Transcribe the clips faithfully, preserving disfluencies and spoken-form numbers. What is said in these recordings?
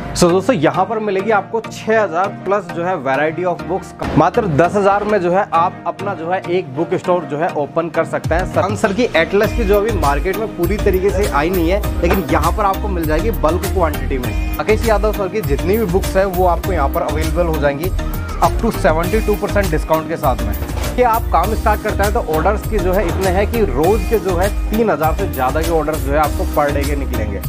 सो so, दोस्तों यहाँ पर मिलेगी आपको छह हज़ार प्लस जो है वैरायटी ऑफ बुक्स। मात्र दस हज़ार में जो है आप अपना जो है एक बुक स्टोर जो है ओपन कर सकते हैं। सन सर की एटलस की जो अभी मार्केट में पूरी तरीके से आई नहीं है, लेकिन यहाँ पर आपको मिल जाएगी बल्क क्वांटिटी में। राकेश यादव सर की जितनी भी बुक्स है वो आपको यहाँ पर अवेलेबल हो जाएंगी up to seventy two percent discount के साथ में। कि आप काम स्टार्ट करते हैं तो ऑर्डर्स की जो है इतने हैं कि रोज के जो है तीन हज़ार से ज़्यादा के ऑर्डर्स जो है आपको पर डे के निकलेंगे।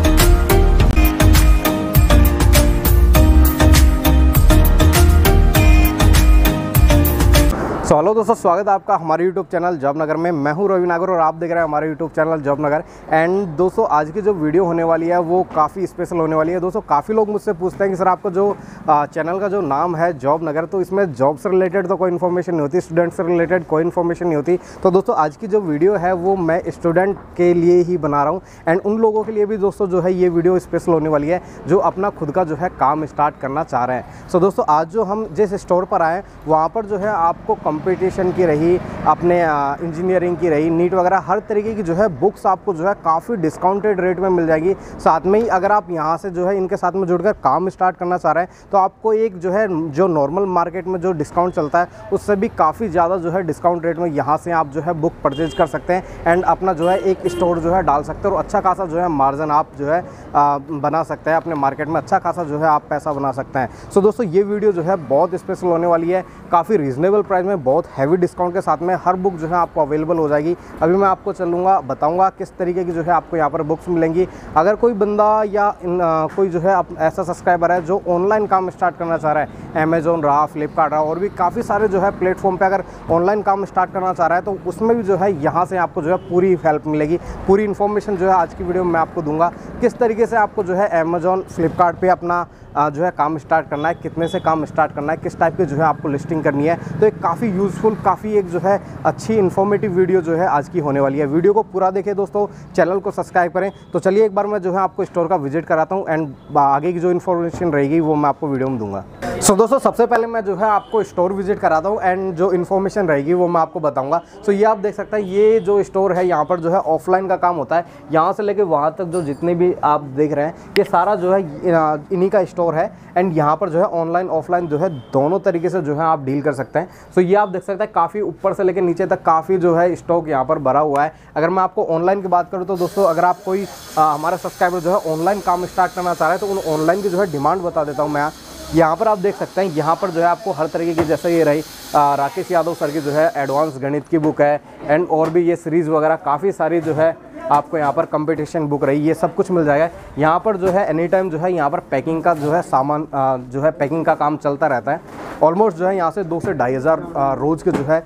सो हेलो दोस्तों, स्वागत है आपका हमारे यूट्यूब चैनल जॉब नगर में। मैं हूं रवि नागर और आप देख रहे हैं हमारे YouTube channel Job Nagar. And दोस्तों आज की जो वीडियो होने वाली है वो काफ़ी स्पेशल होने वाली है। दोस्तों काफ़ी लोग मुझसे पूछते हैं कि सर आपका जो चैनल का जो नाम है जॉब नगर, तो इसमें जॉब से रिलेटेड तो कोई इन्फॉर्मेशन नहीं होती, स्टूडेंट से रिलेटेड कोई इन्फॉर्मेशन नहीं होती। तो दोस्तों आज की जो वीडियो है वो मैं स्टूडेंट के लिए ही बना रहा हूँ एंड उन लोगों के लिए भी दोस्तों जो है ये वीडियो स्पेशल होने वाली है जो अपना खुद का जो है काम स्टार्ट करना चाह रहे हैं। सो दोस्तों आज जो हम जिस स्टोर पर आए वहाँ पर जो है आपको कंपटीशन की रही, अपने इंजीनियरिंग की रही, नीट वगैरह हर तरीके की जो है बुक्स आपको जो है काफ़ी डिस्काउंटेड रेट में मिल जाएगी। साथ में ही अगर आप यहाँ से जो है इनके साथ में जुड़कर काम स्टार्ट करना चाह रहे हैं तो आपको एक जो है जो नॉर्मल मार्केट में जो डिस्काउंट चलता है उससे भी काफ़ी ज़्यादा जो है डिस्काउंट रेट में यहाँ से आप जो है बुक परचेज कर सकते हैं एंड अपना जो है एक स्टोर जो है डाल सकते हैं और अच्छा खासा जो है मार्जिन आप जो है आ, बना सकते हैं। अपने मार्केट में अच्छा खासा जो है आप पैसा बना सकते हैं। सो दोस्तों ये वीडियो जो है बहुत स्पेशल होने वाली है, काफ़ी रीजनेबल प्राइस में बहुत हैवी डिस्काउंट के साथ में हर बुक जो है आपको अवेलेबल हो जाएगी। अभी मैं आपको चलूँगा बताऊँगा किस तरीके की जो है आपको यहाँ पर बुक्स मिलेंगी। अगर कोई बंदा या इन, आ, कोई जो है ऐसा सब्सक्राइबर है जो ऑनलाइन काम स्टार्ट करना चाह रहा है, अमेजोन रहा, फ्लिपकार्ट रहा और भी काफ़ी सारे जो है प्लेटफॉर्म पे अगर ऑनलाइन काम स्टार्ट करना चाह रहा है तो उसमें भी जो है यहाँ से आपको जो है पूरी हेल्प मिलेगी। पूरी इन्फॉर्मेशन जो है आज की वीडियो में मैं आपको दूंगा, किस तरीके से आपको जो है अमेजोन फ्लिपकार्ट पे अपना जो है काम स्टार्ट करना है, कितने से काम स्टार्ट करना है, किस टाइप की जो है आपको लिस्टिंग करनी है। तो एक काफ़ी यूज़फुल, काफ़ी एक जो है अच्छी इन्फॉर्मेटिव वीडियो जो है आज की होने वाली है। वीडियो को पूरा देखें दोस्तों, चैनल को सब्सक्राइब करें। तो चलिए एक बार मैं जो है आपको स्टोर का विजिट कराता हूँ एंड आगे की जो इन्फॉर्मेशन रहेगी वो मैं आपको वीडियो में दूंगा। सो so, दोस्तों सबसे पहले मैं जो है आपको स्टोर विजिट कराता हूँ एंड जो इन्फॉर्मेशन रहेगी वो मैं आपको बताऊंगा। सो so, ये आप देख सकते हैं, ये जो स्टोर है यहाँ पर जो है ऑफलाइन का काम होता है। यहाँ से लेके वहाँ तक जो जितने भी आप देख रहे हैं ये सारा जो है इन्हीं का स्टोर है एंड यहाँ पर जो है ऑनलाइन ऑफलाइन जो है दोनों तरीके से जो है आप डील कर सकते हैं। सो so, ये आप देख सकते हैं काफ़ी ऊपर से लेकर नीचे तक काफ़ी जो है स्टॉक यहाँ पर भरा हुआ है। अगर मैं आपको ऑनलाइन की बात करूँ तो दोस्तों अगर आप कोई आ, हमारा सब्सक्राइबर जो है ऑनलाइन काम स्टार्ट करना चाह रहे हैं तो उन ऑनलाइन की जो है डिमांड बता देता हूँ मैं। यहाँ पर आप देख सकते हैं, यहाँ पर जो है आपको हर तरीके की, जैसे ये रही राकेश यादव सर की जो है एडवांस गणित की बुक है एंड और भी ये सीरीज़ वगैरह काफ़ी सारी जो है आपको यहाँ पर कंपटीशन बुक रही, ये सब कुछ मिल जाएगा। यहाँ पर जो है एनी टाइम जो है यहाँ पर पैकिंग का जो है सामान जो है पैकिंग का काम चलता रहता है। ऑलमोस्ट जो है यहाँ से दो से ढाई हज़ार रोज़ के जो है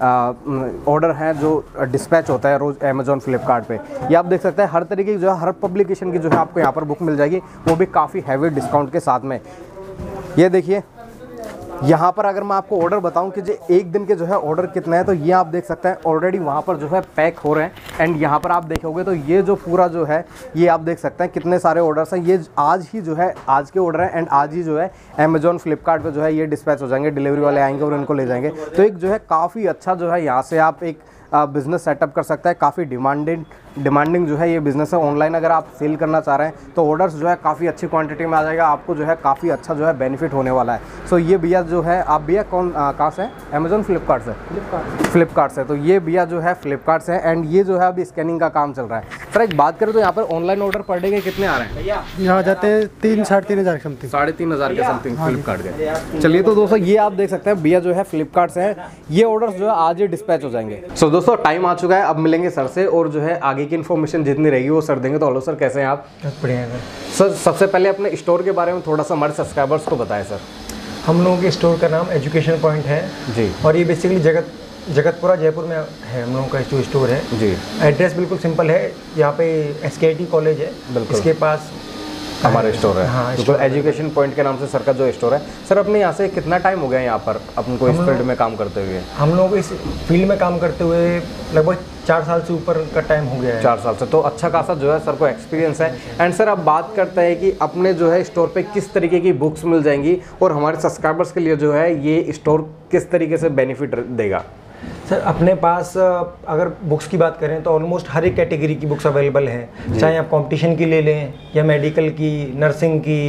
ऑर्डर हैं जो डिस्पैच होता है रोज़ अमेजोन फ्लिपकार्ट पे। ये आप देख सकते हैं हर तरीके की जो है हर पब्लिकेशन की जो है आपको यहाँ पर बुक मिल जाएगी, वो भी काफ़ी हैवी डिस्काउंट के साथ में। ये देखिए यहाँ पर अगर मैं आपको ऑर्डर बताऊं कि जो एक दिन के जो है ऑर्डर कितने हैं तो ये आप देख सकते हैं ऑलरेडी वहाँ पर जो है पैक हो रहे हैं एंड यहाँ पर आप देखोगे तो ये जो पूरा जो है ये आप देख सकते हैं कितने सारे ऑर्डर्स हैं। ये आज ही जो है आज के ऑर्डर हैं एंड आज ही जो है अमेजोन फ्लिपकार्ट पे जो है ये डिस्पैच हो जाएंगे, डिलीवरी वाले आएंगे और इनको ले जाएंगे। तो एक जो है काफ़ी अच्छा जो है यहाँ से आप एक बिज़नेस सेटअप कर सकता है। काफ़ी डिमांडेड डिमांडिंग जो है ये बिज़नेस है। ऑनलाइन अगर आप सेल करना चाह रहे हैं तो ऑर्डर्स जो है काफ़ी अच्छी क्वांटिटी में आ जाएगा, आपको जो है काफ़ी अच्छा जो है बेनिफिट होने वाला है। सो ये भैया जो है, आप भैया कौन कहाँ से हैं? अमेजोन फ्लिपकार्ट से? फ्लिपकार्ट फ्लिपकार्ट से। तो ये भैया जो है फ्लिपकार्ट से एंड ये जो है अभी स्कैनिंग का काम चल रहा है। सर एक बात करें तो यहाँ पर ऑनलाइन ऑर्डर पर डे के कितने आ रहे हैं? यहाँ जाते हैं तीन साढ़े तीन हज़ार समथिंग साढ़े तीन हज़ार के समथिंग फ्लिपकार्ट के। चलिए तो दोस्तों ये आप देख सकते हैं भैया जो है फ्लिपकार्ट से हैं, ये ऑर्डर्स जो है आज ही डिस्पैच हो जाएंगे। सो दोस्तों टाइम आ चुका है, अब मिलेंगे सर से और जो है आगे की इन्फॉर्मेशन जितनी रहेगी वो सर देंगे। तो हेलो सर, कैसे हैं आप? बढ़िया है सर। सबसे पहले अपने स्टोर के बारे में थोड़ा सा हमारे सब्सक्राइबर्स को बताएं सर। हम लोगों के स्टोर का नाम एजुकेशन पॉइंट है जी, और ये बेसिकली जगत जगतपुरा जयपुर में है हम लोगों का जो स्टोर है जी। एड्रेस बिल्कुल सिंपल है, यहाँ पे एस के आई टी कॉलेज है, इसके पास हमारा स्टोर है। हाँ, तो एजुकेशन पॉइंट के नाम से सर का जो स्टोर है। सर अपने यहाँ से कितना टाइम हो गया यहाँ पर अपन को इस फील्ड में काम करते हुए? हम लोग इस फील्ड में काम करते हुए लगभग चार साल से ऊपर का टाइम हो गया है। चार साल से, तो अच्छा खासा जो है सर को एक्सपीरियंस है। एंड सर अब बात करते हैं कि अपने जो है स्टोर पे किस तरीके की बुक्स मिल जाएंगी और हमारे सब्सक्राइबर्स के लिए जो है ये स्टोर किस तरीके से बेनिफिट देगा। सर अपने पास अगर बुक्स की बात करें तो ऑलमोस्ट हर एक कैटेगरी की बुक्स अवेलेबल हैं, चाहे आप कंपटीशन की ले लें या मेडिकल की, नर्सिंग की,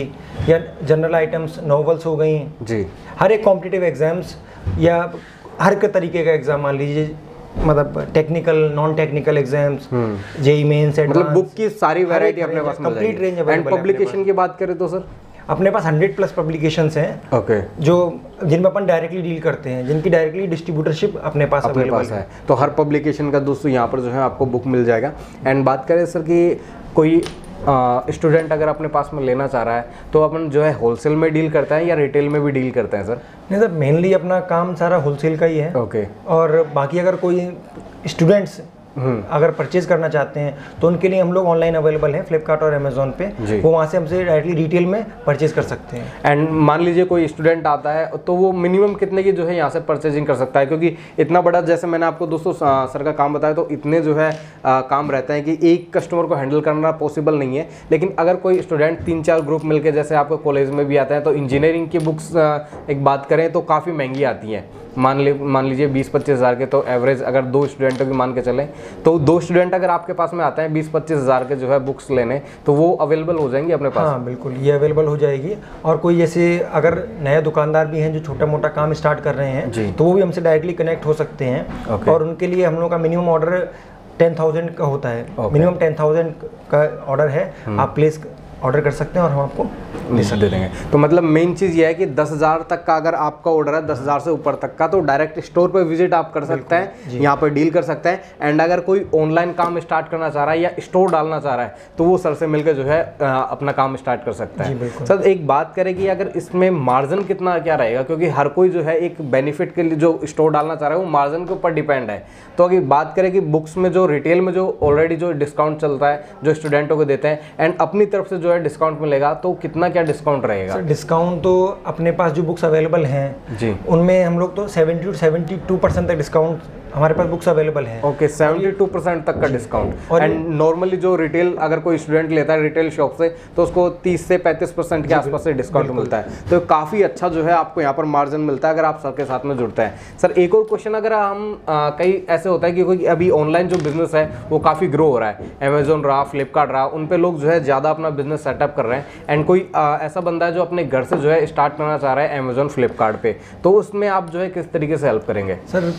या जनरल आइटम्स, नॉवेल्स हो गई जी, हर एक कॉम्पिटिटिव एग्जाम्स या हर एक तरीके का एग्जाम मान लीजिए, मतलब technical, non technical exams, JE mains, मतलब बुक की सारी वैरायटी अपने पास मिल कंप्लीट रेंज जाएगी। एंड पब्लिकेशन की बात करें तो सर अपने पास हंड्रेड प्लस पब्लिकेशंस हैं, ओके, जो जिनमें अपन डायरेक्टली डील करते हैं, जिनकी डायरेक्टली डिस्ट्रीब्यूटरशिप अपने पास अपने पास है। तो हर पब्लिकेशन का दोस्तों यहाँ पर जो है आपको बुक मिल जाएगा। एंड बात करें सर कि कोई स्टूडेंट अगर अपने पास में लेना चाह रहा है तो अपन जो है होलसेल में डील करता है या रिटेल में भी डील करते हैं सर? नहीं सर, मेनली अपना काम सारा होलसेल का ही है। ओके, और बाकी अगर कोई स्टूडेंट्स अगर परचेज करना चाहते हैं तो उनके लिए हम लोग ऑनलाइन अवेलेबल हैं फ्लिपकार्ट और अमेजोन पे, वो वहाँ से हमसे डायरेक्टली रिटेल में परचेज कर सकते हैं। एंड मान लीजिए कोई स्टूडेंट आता है तो वो मिनिमम कितने की जो है यहाँ से परचेजिंग कर सकता है? क्योंकि इतना बड़ा, जैसे मैंने आपको दोस्तों सर का काम बताया, तो इतने जो है आ, काम रहते हैं कि एक कस्टमर को हैंडल करना पॉसिबल नहीं है। लेकिन अगर कोई स्टूडेंट तीन चार ग्रुप मिलकर, जैसे आपको कॉलेज में भी आता है, तो इंजीनियरिंग की बुक्स एक बात करें तो काफ़ी महंगी आती हैं। मान ली मान लीजिए बीस पच्चीस हज़ार के, तो एवरेज अगर दो स्टूडेंटों की मान के चलें तो दो स्टूडेंट अगर आपके पास में आते हैं बीस पच्चीस हज़ार के जो है बुक्स लेने, तो वो अवेलेबल हो जाएंगी अपने पास? हाँ बिल्कुल, ये अवेलेबल हो जाएगी। और कोई जैसे अगर नए दुकानदार भी हैं जो छोटा मोटा काम स्टार्ट कर रहे हैं, तो वो भी हमसे डायरेक्टली कनेक्ट हो सकते हैं। okay. और उनके लिए हम लोग का मिनिमम ऑर्डर टेन थाउजेंड का होता है। okay. मिनिमम टेन थाउजेंड का ऑर्डर है, आप प्लेस ऑर्डर कर सकते हैं और हम आपको निश्चित दे देंगे। तो मतलब मेन चीज़ ये है कि दस हज़ार तक का अगर आपका ऑर्डर है, दस हज़ार से ऊपर तक का, तो डायरेक्ट स्टोर पे विजिट आप कर सकते हैं, यहाँ पर डील कर सकते हैं। एंड अगर कोई ऑनलाइन काम स्टार्ट करना चाह रहा है या स्टोर डालना चाह रहा है तो वो सर से मिलकर जो है अपना काम स्टार्ट कर सकता है। सर एक बात करें कि अगर इसमें मार्जिन कितना क्या रहेगा, क्योंकि हर कोई जो है एक बेनिफिट के लिए जो स्टोर डालना चाह रहा है वो मार्जिन के ऊपर डिपेंड है। तो अगर बात करें कि बुक्स में जो रिटेल में जो ऑलरेडी जो डिस्काउंट चलता है जो स्टूडेंटों को देते हैं, एंड अपनी तरफ से जो है डिस्काउंट मिलेगा, तो कितना क्या डिस्काउंट रहेगा? सर डिस्काउंट तो अपने पास जो बुक्स अवेलेबल हैं जी, उनमें हम लोग तो seventy two seventy two percent तक डिस्काउंट हमारे पास बुक्स अवेलेबल है। ओके, सेवेंटी टू परसेंट तक का डिस्काउंट। एंड नॉर्मली जो रिटेल अगर कोई स्टूडेंट लेता है रिटेल शॉप से, तो उसको तीस से पैंतीस परसेंट के आसपास से डिस्काउंट मिलता है। तो काफ़ी अच्छा जो है आपको यहाँ पर मार्जिन मिलता है अगर आप सर के साथ में जुड़ते हैं। सर एक और क्वेश्चन, अगर हम आ, कई ऐसे होता है कि कोई अभी ऑनलाइन जो बिजनेस है वो काफ़ी ग्रो हो रहा है, अमेजोन रहा, फ्लिपकार्ट रहा, उन पे लोग जो है ज़्यादा अपना बिजनेस सेटअप कर रहे हैं। एंड कोई आ, ऐसा बंदा है जो अपने घर से जो है स्टार्ट करना चाह रहा है अमेजोन फ्लिपकार्ट पे, तो उसमें आप जो है किस तरीके से हेल्प करेंगे? सर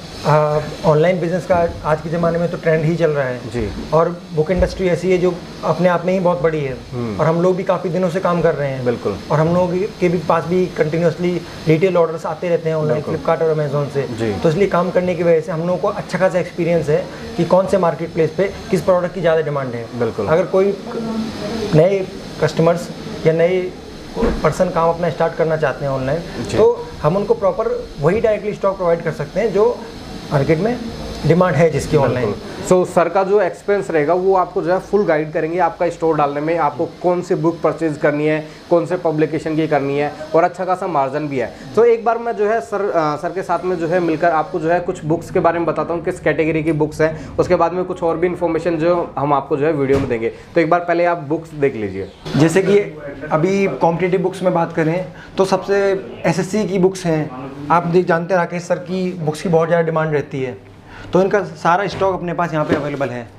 ऑनलाइन बिजनेस का आज के ज़माने में तो ट्रेंड ही चल रहा है जी, और बुक इंडस्ट्री ऐसी है जो अपने आप में ही बहुत बड़ी है, और हम लोग भी काफ़ी दिनों से काम कर रहे हैं। बिल्कुल। और हम लोग के भी पास भी कंटिन्यूसली रिटेल ऑर्डर्स आते रहते हैं ऑनलाइन फ्लिपकार्ट और अमेजोन से, तो इसलिए काम करने की वजह से हम लोगों को अच्छा खासा एक्सपीरियंस है कि कौन से मार्केट प्लेस पे किस प्रोडक्ट की ज़्यादा डिमांड है। बिल्कुल। अगर कोई नए कस्टमर्स या नए पर्सन काम अपना स्टार्ट करना चाहते हैं ऑनलाइन, तो हम उनको प्रॉपर वही डायरेक्टली स्टॉक प्रोवाइड कर सकते हैं जो मार्केट में डिमांड है जिसकी ऑनलाइन। सो so, सर का जो एक्सपीरियंस रहेगा वो आपको जो है फुल गाइड करेंगे आपका स्टोर डालने में, आपको कौन सी बुक परचेज करनी है, कौन से पब्लिकेशन की करनी है, और अच्छा खासा मार्जिन भी है। तो एक बार मैं जो है सर आ, सर के साथ में जो है मिलकर आपको जो है कुछ बुक्स के बारे में बताता हूँ, किस कैटेगरी की बुक्स हैं, उसके बाद में कुछ और भी इन्फॉर्मेशन जो हम आपको जो है वीडियो में देंगे। तो एक बार पहले आप बुक्स देख लीजिए। जैसे कि अभी कॉम्पिटिटिव बुक्स में बात करें तो सबसे एस एस सी की बुक्स हैं, आप देख जानते हैं राकेश सर की बुक्स की बहुत ज़्यादा डिमांड रहती है, तो इनका सारा स्टॉक अपने पास यहाँ पे अवेलेबल है।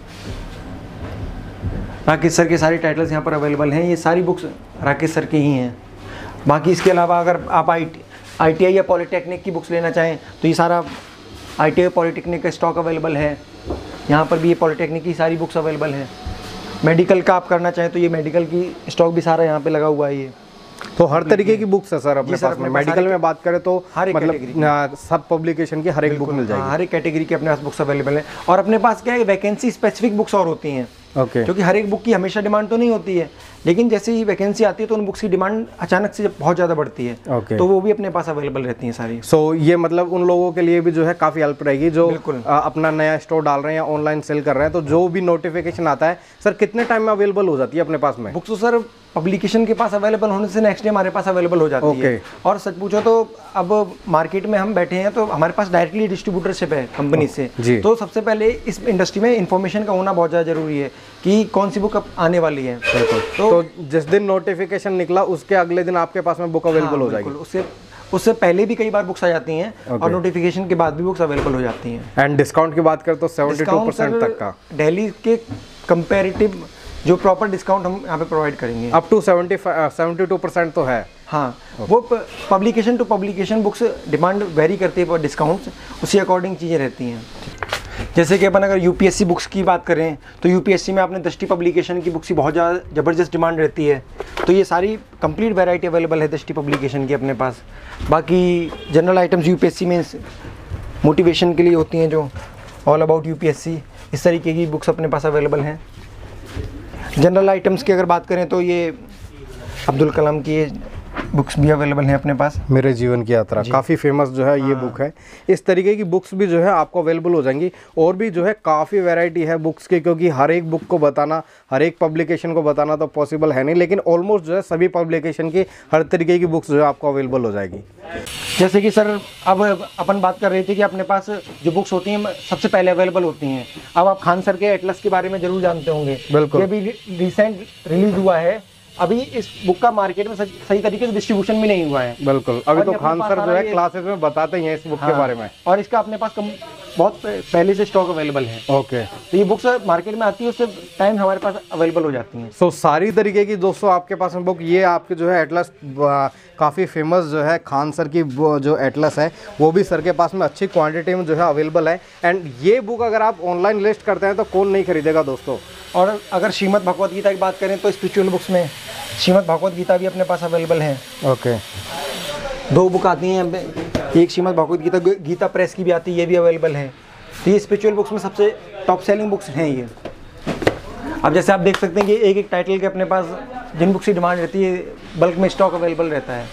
राकेश सर के सारे टाइटल्स यहाँ पर अवेलेबल हैं, ये सारी बुक्स राकेश सर की ही हैं। बाकी इसके अलावा अगर आप आई आई टी आई या पॉलिटेक्निक की बुक्स लेना चाहें तो ये सारा आई टी आई पॉलिटेक्निक का स्टॉक अवेलेबल है। यहाँ पर भी ये पॉलिटेक्निक की सारी बुक्स अवेलेबल है। मेडिकल का आप करना चाहें तो ये मेडिकल की स्टॉक भी सारा यहाँ पे लगा हुआ है। ये तो हर तरीके की बुक्स है सर अपने पास में। मेडिकल में बात करें तो हर मतलब सब पब्लिकेशन की हर एक बुक मिल जाएगी। हर एक कैटेगरी की अपने पास बुक्स अवेलेबल है। और अपने पास क्या है, वैकेंसी स्पेसिफिक बुक्स और होती हैं। Okay okay. क्योंकि हर एक बुक की हमेशा डिमांड तो नहीं होती है, लेकिन जैसे ही वैकेंसी आती है तो उन बुक्स की डिमांड अचानक से बहुत ज़्यादा बढ़ती है। okay. तो वो भी अपने पास अवेलेबल रहती हैं सारी। सो so, ये मतलब उन लोगों के लिए भी जो है काफ़ी हेल्प रहेगी जो आ, अपना नया स्टोर डाल रहे हैं या ऑनलाइन सेल कर रहे हैं, तो जो भी नोटिफिकेशन आता है सर कितने टाइम में अवेलेबल हो जाती है अपने पास में बुक्स? तो सर पब्लिकेशन के पास अवेलेबल होने से नेक्स्ट डे हमारे पास अवेलेबल हो जाती okay. है। और सच पूछो तो अब मार्केट में हम बैठे हैं तो हमारे पास डायरेक्टली डिस्ट्रीब्यूटरशिप है कंपनी से जी। तो सबसे पहले इस इंडस्ट्री में इन्फॉर्मेशन का होना बहुत ज़्यादा जरूरी है कि कौन सी बुक अब आने वाली है। तो, तो जिस दिन नोटिफिकेशन निकला उसके अगले दिन आपके पास में बुक अवेलेबल हाँ, हो जाएगी। उससे उससे पहले भी कई बार बुक्स आ जाती हैं okay. और नोटिफिकेशन के बाद भी बुक्स अवेलेबल हो जाती हैं। एंड डिस्काउंट की बात करें तो सेवेंटी टू परसेंट तक का दिल्ली के कंपैरेटिव जो प्रॉपर डिस्काउंट हम यहाँ पे प्रोवाइड करेंगे। Up to seventy seventy two percent तो है। हाँ, वो publication to publication books demand very करती है पर डिस्काउंट्स, उसी अकॉर्डिंग चीज़ें रहती हैं। जैसे कि अपन अगर यूपीएससी बुक्स की बात करें तो यूपीएससी में आपने दृष्टि पब्लिकेशन की बुक्स की बहुत ज़्यादा ज़बरदस्त डिमांड रहती है, तो ये सारी कंप्लीट वैरायटी अवेलेबल है दृष्टि पब्लिकेशन की अपने पास। बाकी जनरल आइटम्स यूपीएससी में मोटिवेशन के लिए होती हैं, जो ऑल अबाउट यूपीएससी, इस तरीके की बुक्स अपने पास अवेलेबल हैं। जनरल आइटम्स की अगर बात करें तो ये अब्दुल कलाम की बुक्स भी अवेलेबल हैं अपने पास। मेरे जीवन की यात्रा काफ़ी फेमस जो है ये बुक है। इस तरीके की बुक्स भी जो है आपको अवेलेबल हो जाएंगी। और भी जो है काफ़ी वैरायटी है बुक्स की, क्योंकि हर एक बुक को बताना, हर एक पब्लिकेशन को बताना तो पॉसिबल है नहीं, लेकिन ऑलमोस्ट जो है सभी पब्लिकेशन की हर तरीके की बुक्स जो है आपको अवेलेबल हो जाएगी। जैसे कि सर अब अपन बात कर रहे थे कि अपने पास जो बुक्स होती हैं सबसे पहले अवेलेबल होती हैं। अब आप खान सर के एटलस के बारे में जरूर जानते होंगे। बिल्कुल, ये भी रिसेंट रिलीज हुआ है। अभी इस बुक का मार्केट में सही तरीके से डिस्ट्रीब्यूशन भी नहीं हुआ है। बिल्कुल, अभी तो खान सर जो है क्लासेस में बताते ही हैं इस बुक हाँ, के बारे में। और इसका अपने पास कम, बहुत पहले से स्टॉक अवेलेबल है। ओके, तो ये बुक्स मार्केट में आती है उससे टाइम हमारे पास अवेलेबल हो जाती हैं। सो so, सारी तरीके की दोस्तों आपके पास में बुक, ये आपके जो है एटलस काफ़ी फेमस जो है खान सर की जो एटलस है वो भी सर के पास में अच्छी क्वांटिटी में जो है अवेलेबल है। एंड ये बुक अगर आप ऑनलाइन लिस्ट करते हैं तो कौन नहीं खरीदेगा दोस्तों। और अगर श्रीमद् भगवत गीता की बात करें तो स्पिरिचुअल बुक्स में श्रीमद् भगवत गीता भी अपने पास अवेलेबल है। ओके, दो बुक आती हैं, एक श्रीमद् भगवत गीता गीता प्रेस की भी आती है, ये भी अवेलेबल है। तो ये स्पिरिचुअल बुक्स में सबसे टॉप सेलिंग बुक्स हैं ये। अब जैसे आप देख सकते हैं कि एक एक टाइटल के अपने पास जिन बुक्स की डिमांड रहती है बल्क में स्टॉक अवेलेबल रहता है,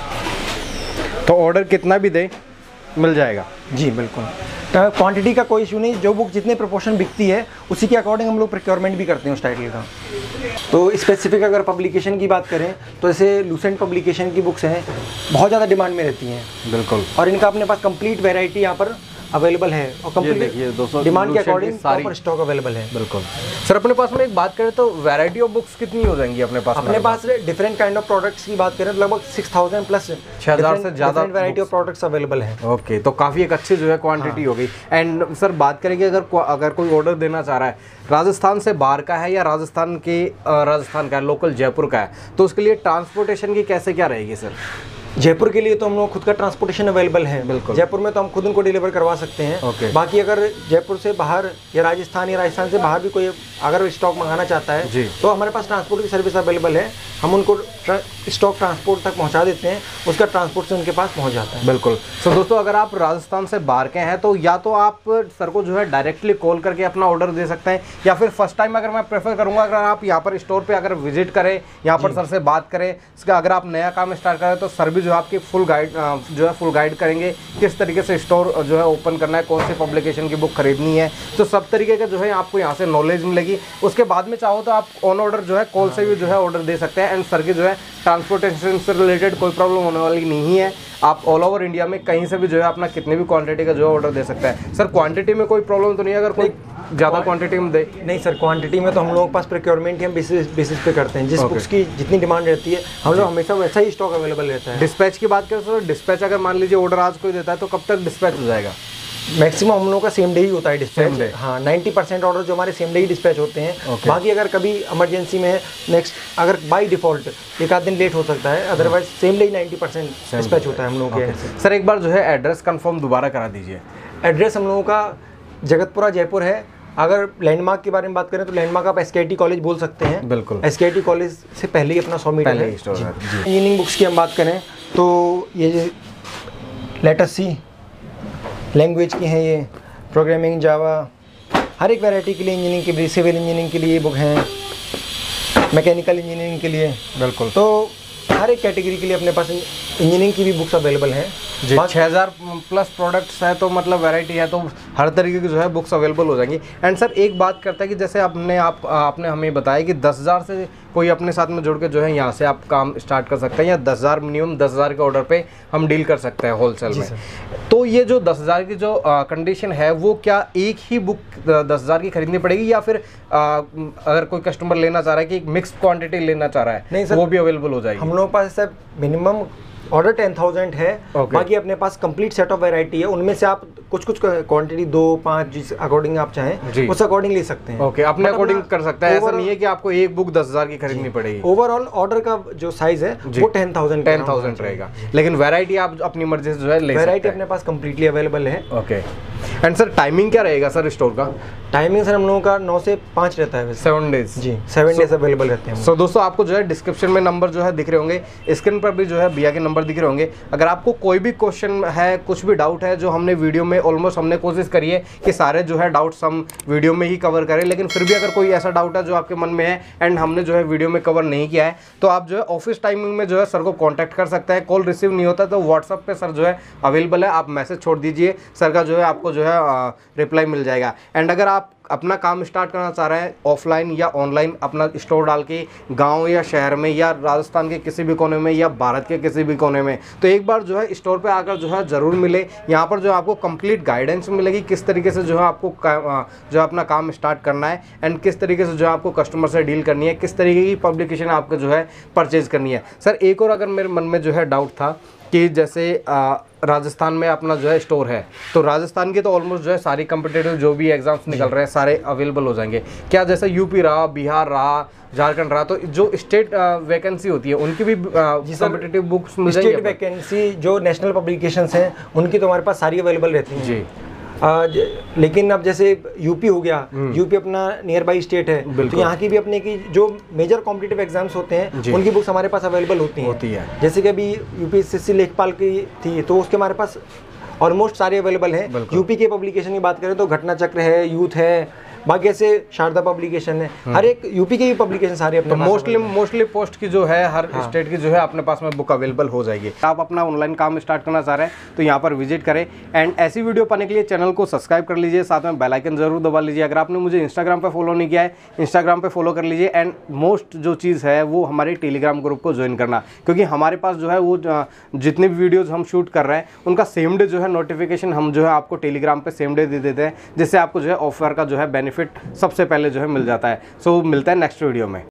तो ऑर्डर कितना भी दे मिल जाएगा। जी बिल्कुल, क्वांटिटी का कोई इशू नहीं। जो बुक जितने प्रोपोर्शन बिकती है उसी के अकॉर्डिंग हम लोग प्रोक्योरमेंट भी करते हैं उस टाइटल का। तो स्पेसिफिक अगर पब्लिकेशन की बात करें तो जैसे लूसेंट पब्लिकेशन की बुक्स हैं, बहुत ज़्यादा डिमांड में रहती हैं। बिल्कुल, और इनका अपने पास कंप्लीट वैरायटी यहाँ पर अवेलेबल है और कंप्लीट डिमांड के अकॉर्डिंग प्रॉपर स्टॉक अवेलेबल है। बिल्कुल सर, अपने पास में एक बात करें तो वैरायटी ऑफ बुक्स कितनी हो जाएंगी अपने पास? अपने पास डिफरेंट काइंड ऑफ प्रोडक्ट्स की बात करें तो लगभग सिक्स थाउजेंड प्लस छह हज़ार से ज़्यादा वैरायटी ऑफ प्रोडक्ट्स अवेलेबल है। ओके, तो काफ़ी एक अच्छी जो है क्वांटिटी हो गई। एंड सर बात करेंगे अगर अगर कोई ऑर्डर देना चाह रहा है राजस्थान से बाहर का है या राजस्थान के राजस्थान का है, लोकल जयपुर का है, तो उसके लिए ट्रांसपोर्टेशन की कैसे क्या रहेगी सर? जयपुर के लिए तो हम लोग खुद का ट्रांसपोर्टेशन अवेलेबल है। बिल्कुल, जयपुर में तो हम खुद उनको डिलीवर करवा सकते हैं। okay. बाकी अगर जयपुर से बाहर या राजस्थान या राजस्थान से बाहर भी कोई अगर स्टॉक मंगाना चाहता है जी, तो हमारे पास ट्रांसपोर्ट की सर्विस अवेलेबल है। हम उनको स्टॉक ट्रांसपोर्ट तक पहुंचा देते हैं, उसका ट्रांसपोर्ट से उनके पास पहुंच जाता है। बिल्कुल। सो so, दोस्तों अगर आप राजस्थान से बाहर के हैं तो या तो आप सर को जो है डायरेक्टली कॉल करके अपना ऑर्डर दे सकते हैं, या फिर फर्स्ट टाइम अगर मैं प्रेफर करूंगा अगर आप यहाँ पर स्टोर पे अगर विजिट करें, यहाँ पर सर से बात करें, इसका अगर आप नया काम स्टार्ट करें तो सर भी जो है आपकी फुल गाइड जो है फुल गाइड करेंगे किस तरीके से स्टोर जो है ओपन करना है, कौन सी पब्लिकेशन की बुक खरीदनी है, तो सब तरीके का जो है आपको यहाँ से नॉलेज मिलेगी। उसके बाद में चाहो तो आप ऑन ऑर्डर जो है कॉल से भी जो है ऑर्डर दे सकते हैं। एंड सर की जो है ट्रांसपोर्टेशन से रिलेटेड कोई प्रॉब्लम होने वाली नहीं है। आप ऑल ओवर इंडिया में कहीं से भी जो है अपना कितने भी क्वांटिटी का जो है ऑर्डर दे सकते हैं। सर क्वांटिटी में कोई प्रॉब्लम तो नहीं है अगर कोई ज़्यादा क्वांटिटी में दे? नहीं सर, क्वांटिटी में तो हम लोगों के पास प्रोक्योरमेंट हम बेसिस बेसिस पे करते हैं। जिस okay. बुक्स की जितनी डिमांड रहती है हम लोग हमेशा वैसा ही स्टॉक अवेलेबल रहता है। डिस्पैच की बात करें तो डिस्पैच अगर मान लीजिए ऑर्डर आज कोई देता है तो कब तक डिस्पैच हो जाएगा? मैक्सिमम हम लोगों का सेम डे ही होता है डिस्पैच। हाँ, नाइन्टी परसेंट ऑर्डर जो हमारे सेम डे ही डिस्पैच होते हैं। okay. बाकी अगर कभी इमरजेंसी में नेक्स्ट अगर बाय डिफॉल्ट एक आध दिन लेट हो सकता है, अदरवाइज सेम डे ही नाइन्टी परसेंट डिस्पैच होता है हम लोगों के। सर एक बार जो है एड्रेस कंफर्म दोबारा करा दीजिए। एड्रेस हम लोगों का जगतपुरा जयपुर है। अगर लैंडमार्क के बारे में बात करें तो लैंडमार्क आप एस के आई टी कॉलेज बोल सकते हैं। बिल्कुल, एस के आई टी कॉलेज से पहले ही अपना सौ मीटर है। इंजीनियरिंग बुक्स की हम बात करें तो ये लेटर सी लैंग्वेज की हैं, ये प्रोग्रामिंग जावा, हर एक वैरायटी के लिए इंजीनियरिंग के लिए, सिविल इंजीनियरिंग के लिए बुक हैं, मैकेनिकल इंजीनियरिंग के लिए। बिल्कुल, तो हर एक कैटेगरी के लिए अपने पास इंजीनियरिंग की भी बुक्स अवेलेबल हैं। छः हज़ार प्लस प्रोडक्ट्स है तो मतलब वैरायटी है तो हर तरीके की जो है बुक्स अवेलेबल हो जाएंगी। एंड सर एक बात करता है कि जैसे आपने आप आपने हमें बताया कि दस हज़ार से कोई अपने साथ में जुड़ के जो है यहाँ से आप काम स्टार्ट कर सकते हैं, या दस हज़ार मिनिमम दस हज़ार के ऑर्डर पे हम डील कर सकते हैं होलसेल में। तो ये जो दस हज़ार की जो कंडीशन है वो क्या एक ही बुक दस हज़ार की खरीदनी पड़ेगी, या फिर आ, अगर कोई कस्टमर लेना चाह रहा है कि एक मिक्स क्वांटिटी लेना चाह रहा है, नहीं सर, वो भी अवेलेबल हो जाएगी? हम लोगों के पास sir minimum order ten thousand है, okay. बाकी अपने पास कंप्लीट सेट ऑफ वैरायटी है, उनमें से आप कुछ कुछ क्वांटिटी दो पाँच जिस अकॉर्डिंग आप चाहें उस अकॉर्डिंग ले सकते हैं। ओके okay, अपने अकॉर्डिंग कर सकता है, ऐसा नहीं है कि आपको एक बुक दस हजार की खरीदनी पड़ेगी। ओवरऑल ऑर्डर का जो साइज है वो टेन थाउजेंड टेन थाउजेंड रहेगा, लेकिन वैरायटी आप अपनी मर्जी से जो है ले सकते हैं। वैरायटी अपने पास कंप्लीटली अवेलेबल है। ओके एंड सर टाइमिंग क्या रहेगा सर स्टोर का? टाइमिंग सर हम लोगों का नौ से पाँच रहता है, सेवन डेज जी सेवन डेज अवेलेबल रहते हैं। सो so, दोस्तों आपको जो है डिस्क्रिप्शन में नंबर जो है दिख रहे होंगे, स्क्रीन पर भी जो है भैया के नंबर दिख रहे होंगे। अगर आपको कोई भी क्वेश्चन है, कुछ भी डाउट है, जो हमने वीडियो में ऑलमोस्ट हमने कोशिश करी है कि सारे जो है डाउट्स हम वीडियो में ही कवर करें, लेकिन फिर भी अगर कोई ऐसा डाउट है जो आपके मन में है एंड हमने जो है वीडियो में कवर नहीं किया है, तो आप जो है ऑफिस टाइमिंग में जो है सर को कॉन्टैक्ट कर सकते हैं। कॉल रिसीव नहीं होता तो व्हाट्सअप पे सर जो है अवेलेबल है, आप मैसेज छोड़ दीजिए, सर का जो है आपको जो है रिप्लाई मिल जाएगा। एंड अगर आप अपना काम स्टार्ट करना चाह रहे हैं ऑफलाइन या ऑनलाइन, अपना स्टोर डाल के गांव या शहर में या राजस्थान के किसी भी कोने में या भारत के किसी भी कोने में, तो एक बार जो है स्टोर पे आकर जो है ज़रूर मिले। यहाँ पर जो आपको कंप्लीट गाइडेंस मिलेगी किस तरीके से जो है आपको जो है अपना काम स्टार्ट करना है एंड किस तरीके से जो है आपको कस्टमर से डील करनी है, किस तरीके की पब्लिकेशन आपको जो है परचेज करनी है। सर एक और अगर मेरे मन में जो है डाउट था कि जैसे आ, राजस्थान में अपना जो है स्टोर है, तो राजस्थान के तो ऑलमोस्ट जो है सारी कम्पिटेटिव जो भी एग्जाम्स निकल रहे हैं सारे अवेलेबल हो जाएंगे क्या? जैसे यूपी रहा, बिहार रहा, झारखंड रहा, तो जो स्टेट वैकेंसी होती है उनकी भी कम्पिटेटिव बुक्स मिल जाएंगी? स्टेट वैकेंसी जो नेशनल पब्लिकेशंस हैं उनकी तो हमारे पास सारी अवेलेबल रहती हैं जी। आज लेकिन अब जैसे यूपी हो गया, यूपी अपना नियर बाई स्टेट है, तो यहाँ की भी अपने की जो मेजर कॉम्पिटिटिव एग्जाम्स होते हैं उनकी बुक्स हमारे पास अवेलेबल होती हैं होती है। जैसे कि अभी यूपीएससी लेखपाल की थी तो उसके हमारे पास ऑलमोस्ट सारे अवेलेबल हैं। यूपी के पब्लिकेशन की बात करें तो घटना चक्र है, यूथ है, बाकी ऐसे शारदा पब्लिकेशन है, हर एक यूपी के ही पब्लिकेशन सारे अपने मोस्टली मोस्टली पोस्ट की जो है हर हाँ। स्टेट की जो है अपने पास में बुक अवेलेबल हो जाएगी। आप अपना ऑनलाइन काम स्टार्ट करना चाह रहे हैं तो यहाँ पर विजिट करें एंड ऐसी वीडियो पाने के लिए चैनल को सब्सक्राइब कर लीजिए, साथ में बेल आइकन जरूर दबा लीजिए। अगर आपने मुझे इंस्टाग्राम पे फॉलो नहीं किया है, इंस्टाग्राम पे फॉलो कर लीजिए एंड मोस्ट जो चीज़ है वो हमारे टेलीग्राम ग्रुप को ज्वाइन करना, क्योंकि हमारे पास जो है वो जितनी भी वीडियोज़ हम शूट कर रहे हैं उनका सेम डे जो है नोटिफिकेशन हम जो है आपको टेलीग्राम पे सेम डे दे देते हैं, जिससे आपको जो है ऑफर का जो है बेनिफिट सबसे पहले जो है मिल जाता है। सो मिलता है नेक्स्ट वीडियो में।